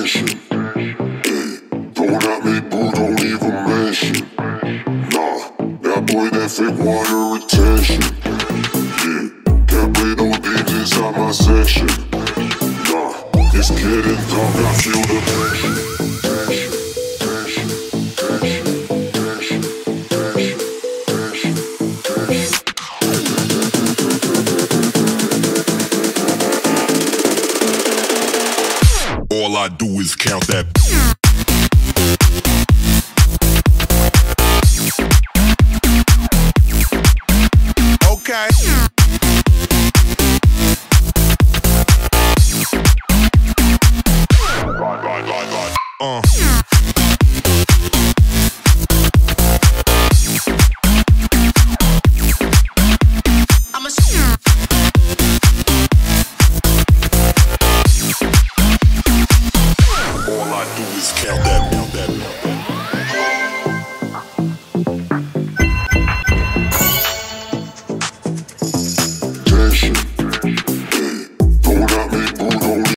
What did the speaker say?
attention. Hey, don't at me, boo, don't even mention. Nah, that boy that fake water retention. Yeah, can't play no games inside my section. Nah, it's getting dark, I feel the tension. All I do is count that. Okay. All I do is count that.